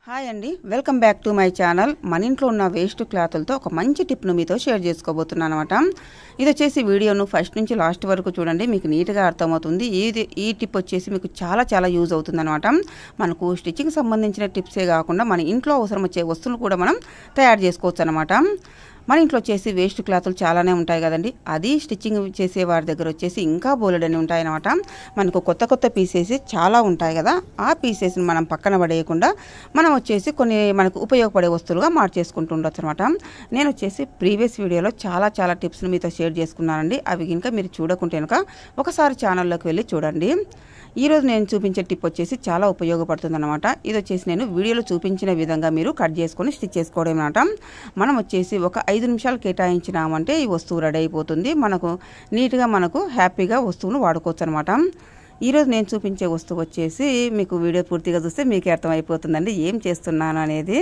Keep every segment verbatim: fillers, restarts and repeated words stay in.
Hi అండి, welcome back to my channel. మన ఇంట్లో ఉన్న వేస్ట్ క్లాతులతో ఒక మంచి టిప్ను మీతో షేర్ చేసుకోబోతున్నాను అనమాట. ఇది వచ్చేసి వీడియోను ఫస్ట్ నుంచి లాస్ట్ వరకు చూడండి, మీకు నీట్గా అర్థమవుతుంది. ఇది ఈ టిప్ వచ్చేసి మీకు చాలా చాలా యూజ్ అవుతుంది అనమాట. మనకు స్టిచ్చింగ్ సంబంధించిన టిప్సే కాకుండా మన ఇంట్లో అవసరం వచ్చే వస్తువులు కూడా మనం తయారు చేసుకోవచ్చు అనమాట. మన ఇంట్లో వచ్చేసి వేస్ట్ క్లాతులు చాలానే ఉంటాయి కదండి, అది స్టిచ్చింగ్ చేసే వారి దగ్గర వచ్చేసి ఇంకా బోలెడని ఉంటాయన్నమాట. మనకు కొత్త కొత్త పీసెస్ చాలా ఉంటాయి కదా, ఆ పీసెస్ని మనం పక్కన పడేయకుండా మనం వచ్చేసి కొన్ని మనకు ఉపయోగపడే వస్తువులుగా మార్చేసుకుంటూ ఉండొచ్చు అనమాట. నేను వచ్చేసి ప్రీవియస్ వీడియోలో చాలా చాలా టిప్స్ని మీతో షేర్ చేసుకున్నానండి. అవి కనుక మీరు చూడకుంటే కనుక ఒకసారి ఛానల్లోకి వెళ్ళి చూడండి. ఈరోజు నేను చూపించే టిప్ వచ్చేసి చాలా ఉపయోగపడుతుంది అనమాట. ఇది వచ్చేసి నేను వీడియోలో చూపించిన విధంగా మీరు కట్ చేసుకొని స్టిచ్ చేసుకోవడం అనమాట. మనం వచ్చేసి ఒక ఐదు నిమిషాలు కేటాయించినామంటే ఈ వస్తువు రెడీ అయిపోతుంది. మనకు నీట్గా మనకు హ్యాపీగా వస్తువును వాడుకోవచ్చు అనమాట. ఈరోజు నేను చూపించే వస్తువు వచ్చేసి మీకు వీడియో పూర్తిగా చూస్తే మీకే అర్థమైపోతుందండి ఏం చేస్తున్నాను అనేది.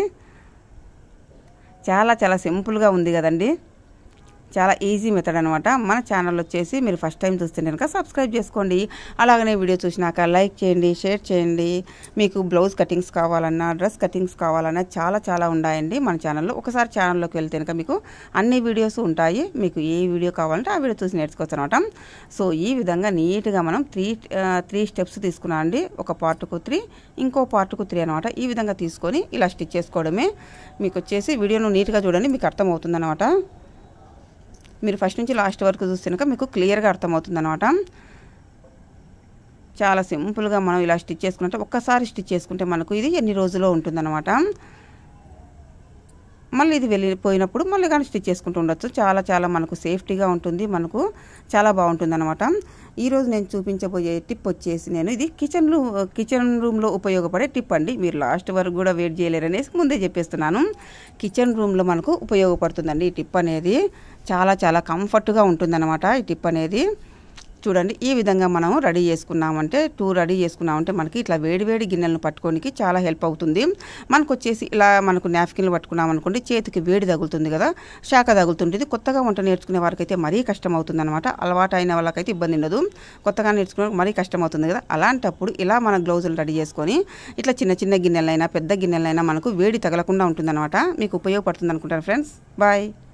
చాలా చాలా సింపుల్గా ఉంది కదండి, చాలా ఈజీ మెథడ్ అనమాట. మన ఛానల్ వచ్చేసి మీరు ఫస్ట్ టైం చూస్తే కనుక సబ్స్క్రైబ్ చేసుకోండి. అలాగనే వీడియో చూసినాక లైక్ చేయండి, షేర్ చేయండి. మీకు బ్లౌజ్ కటింగ్స్ కావాలన్నా, డ్రెస్ కటింగ్స్ కావాలన్నా చాలా చాలా ఉన్నాయండి మన ఛానల్లో. ఒకసారి ఛానల్లోకి వెళ్తే కనుక మీకు అన్ని వీడియోస్ ఉంటాయి. మీకు ఏ వీడియో కావాలంటే ఆ వీడియో చూసి నేర్చుకోవచ్చు అనమాట. సో ఈ విధంగా నీట్గా మనం త్రీ త్రీ స్టెప్స్ తీసుకున్నాం అండి. ఒక పార్ట్కు త్రీ, ఇంకో పార్ట్కు త్రీ అనమాట. ఈ విధంగా తీసుకొని ఇలా స్టిచ్ చేసుకోవడమే. మీకు వచ్చేసి వీడియోను నీట్గా చూడండి, మీకు అర్థమవుతుంది అనమాట. మీరు ఫస్ట్ నుంచి లాస్ట్ వరకు చూస్తే కనుక మీకు క్లియర్గా అర్థమవుతుంది అనమాట. చాలా సింపుల్గా మనం ఇలా స్టిచ్ చేసుకుంటే ఒక్కసారి స్టిచ్ చేసుకుంటే మనకు ఇది ఎన్ని రోజుల్లో ఉంటుందన్నమాట. మళ్ళీ ఇది వెళ్ళిపోయినప్పుడు మళ్ళీ కానీ స్టిచ్ చేసుకుంటూ ఉండొచ్చు. చాలా చాలా మనకు సేఫ్టీగా ఉంటుంది, మనకు చాలా బాగుంటుంది అనమాట. ఈరోజు నేను చూపించబోయే టిప్ వచ్చేసి నేను ఇది కిచెన్ రూమ్ కిచెన్ రూమ్లో ఉపయోగపడే టిప్ అండి. మీరు లాస్ట్ వరకు కూడా వెయిట్ చేయలేరనేసి ముందే చెప్పేస్తున్నాను. కిచెన్ రూమ్లో మనకు ఉపయోగపడుతుందండి ఈ టిప్ అనేది. చాలా చాలా కంఫర్ట్గా ఉంటుందన్నమాట ఈ టిప్ అనేది. చూడండి, ఈ విధంగా మనం రెడీ చేసుకున్నామంటే టూ రెడీ చేసుకున్నామంటే మనకి ఇట్లా వేడి వేడి గిన్నెలను పట్టుకోనికి చాలా హెల్ప్ అవుతుంది. మనకు వచ్చేసి ఇలా మనకు నాప్కిన్లు పట్టుకున్నాం అనుకోండి, చేతికి వేడి తగులుతుంది కదా, శాఖ తగులుతుంటుంది. కొత్తగా వంట నేర్చుకునే వారికైతే మరీ కష్టం అవుతుంది అనమాట. అలవాటు అయిన వాళ్ళకైతే ఇబ్బంది ఉండదు, కొత్తగా నేర్చుకునే మరీ కష్టం అవుతుంది కదా. అలాంటప్పుడు ఇలా మన గ్లౌజులు రెడీ చేసుకొని ఇట్లా చిన్న చిన్న గిన్నెలైనా పెద్ద గిన్నెలైనా మనకు వేడి తగలకుండా ఉంటుందన్నమాట. మీకు ఉపయోగపడుతుంది అనుకుంటాను ఫ్రెండ్స్. బాయ్.